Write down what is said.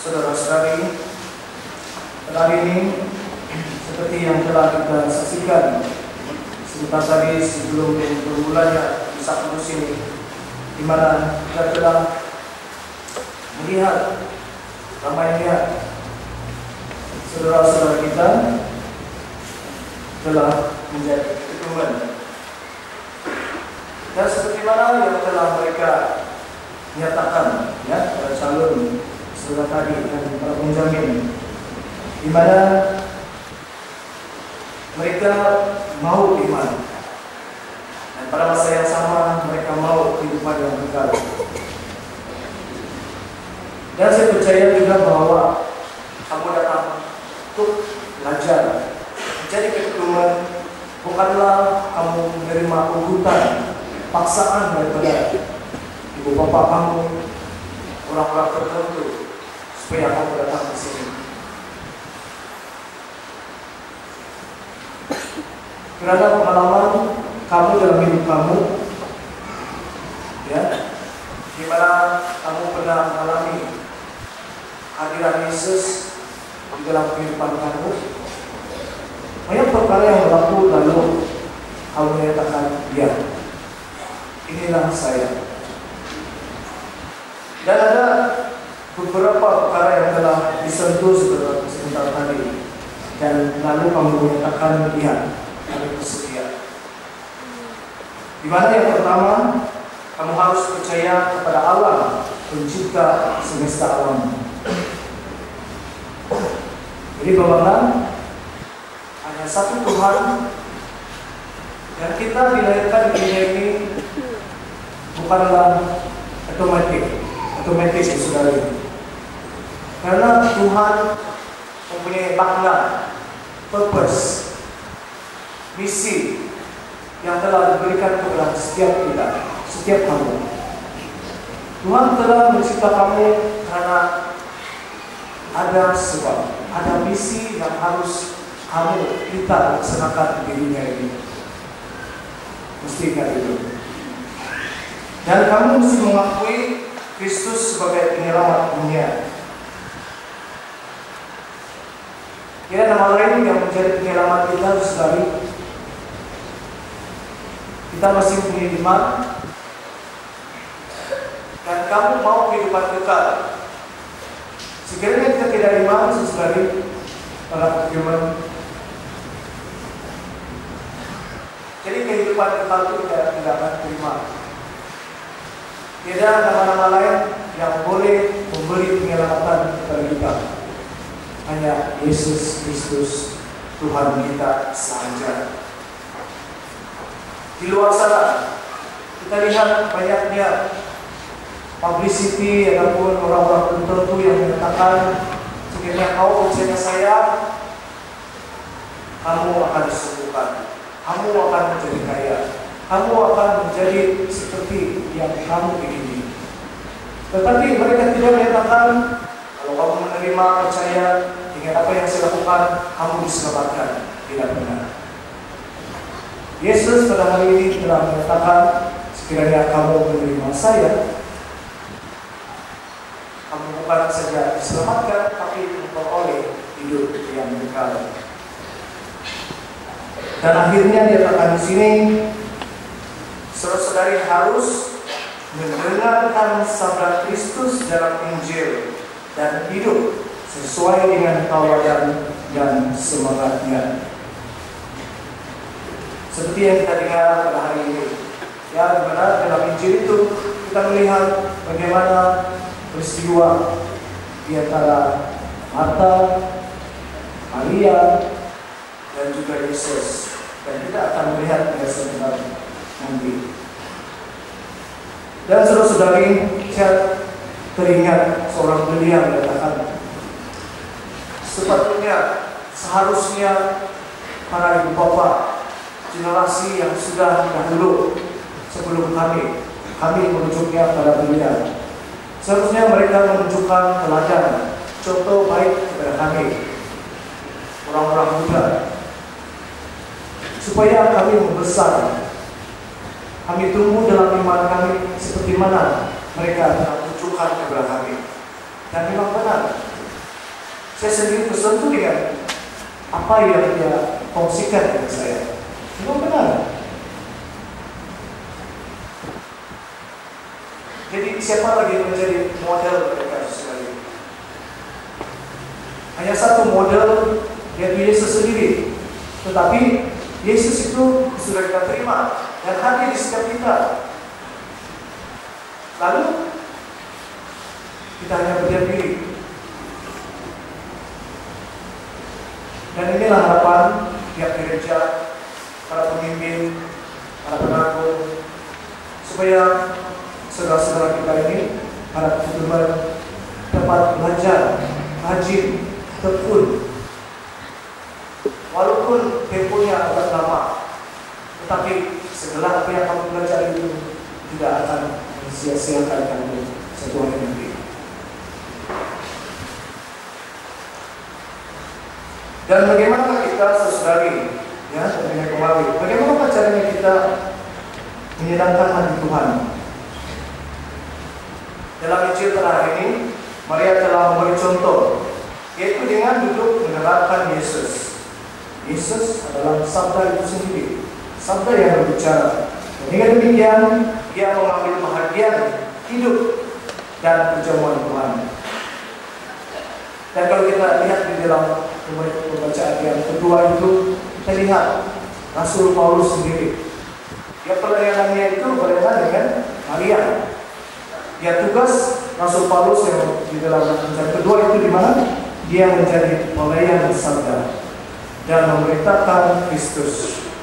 Saudara-saudari, hari ini seperti yang telah kita saksikan sebentar tadi sebelum bermulanya Misa Kudus ini, di mana kita telah melihat ramainya saudara-saudara kita telah menjadi keturunan. Dan seperti mana yang telah mereka nyatakan ya pada calon saudara tadi dan para penjamin, di mana mereka mau iman dan pada masa yang sama mereka mau kehidupan yang kekal. Dan saya percaya juga bahwa kamu datang untuk belajar menjadi keturunan, bukanlah kamu menerima ugutan paksaan daripada ibu bapak kamu, orang-orang tertentu, supaya kamu datang ke sini. Kerana pengalaman kamu dalam hidup kamu, ya, di mana kamu pernah mengalami hadiran Yesus di dalam kehidupan kamu, banyak perkara yang berlaku lalu kamu menyatakan, ya, inilah saya. Dan ada beberapa perkara yang telah disentuh sebentar tadi, dan lalu kamu menyatakan, ya, kami bersedia. Di mana yang pertama, kamu harus percaya kepada Allah, pencipta semesta alam. Jadi bahwa hanya satu Tuhan, dan kita dilahirkan di dunia ini bukanlah otomatis saudara. Karena Tuhan mempunyai makna, purpose, misi yang telah diberikan kepada setiap kita, setiap kamu. Tuhan telah mencipta kamu karena ada sebab, ada misi yang harus kita laksanakan di dunia ini. Mesti ingat itu. Dan kamu mesti mengakui Kristus sebagai penyelamat dunia. Ya, nama lain yang menjadi penyelamat kita, saudari, kita masih punya iman, dan kamu mau kehidupan kekal. Sekiranya kita tidak iman, saudari, para firman, jadi kehidupan kekal itu tidak akan terima. Tidak ada nama-nama lain yang boleh memberi penyelamatan kepada kita. Hanya Yesus Kristus, Tuhan kita sahaja. Di luar sana, kita lihat banyaknya publicity ataupun orang-orang tertentu yang menyatakan, sekiranya kau percaya saya, kamu akan disembuhkan, kamu akan menjadi kaya, kamu akan menjadi seperti yang kamu ingini. Tetapi mereka tidak menyatakan, kalau kamu menerima, percaya dengan apa yang saya lakukan, kamu diselamatkan. Tidak benar. Yesus pada hari ini telah menyatakan, sekiranya kamu menerima saya, kamu bukan saja diselamatkan, tapi memperoleh hidup yang kekal. Dan akhirnya dikatakan di sini, saudara-saudari harus mendengarkan sabda Kristus dalam Injil dan hidup sesuai dengan tauladan dan semangatnya. Seperti yang kita dengar pada hari ini, ya, di mana dalam Injil itu kita melihat bagaimana peristiwa di antara Marta, Maria, dan juga Yesus. Dan kita akan melihat pada sebentar nanti. Dan saudara-saudari, saya teringat seorang beliau mengatakan, sepatutnya, seharusnya para ibu bapak, generasi yang sudah dahulu sebelum kami menunjuknya pada beliau, seharusnya mereka menunjukkan teladan, contoh baik kepada kami, orang-orang muda, supaya kami membesar, kami tumbuh dalam iman kami seperti mana mereka telah tunjukkan kepada kami. Dan memang benar, Saya sendiri tersentuh dengan apa yang dia kongsikan dengan saya. Itu benar. Jadi siapa lagi yang menjadi model mereka sekali? Hanya satu model, yaitu Yesus sendiri. Tetapi Yesus itu sudah kita terima dan hadir di setiap kita. Lalu kita hanya berdiam diri. Dan inilah harapan pihak gereja, para pemimpin, para pengaku, supaya saudara-saudara kita ini, para penggemar, dapat belajar, rajin, tekun. Walaupun temponya agak lama, tetapi segala apa yang kamu belajar itu tidak akan sia-siakan kamu satu hari nanti. Dan bagaimana kita sesekali, ya, dengan kembali, bagaimana caranya kita menyenangkan hati Tuhan? Dalam Injil terakhir ini, Maria telah memberi contoh, yaitu dengan duduk menerapkan Yesus. Yesus adalah sabda itu sendiri, sabda yang berbicara. Dan dengan demikian, dia mengambil perhatian hidup dan perjamuan Tuhan. Dan kalau kita lihat di dalam pembacaan yang kedua itu, kita lihat Rasul Paulus sendiri. Dia pelayanannya itu berkaitan dengan Maria. Dia tugas Rasul Paulus yang di dalam bacaan kedua itu di mana dia menjadi pelayan sabda dan memberitakan Kristus.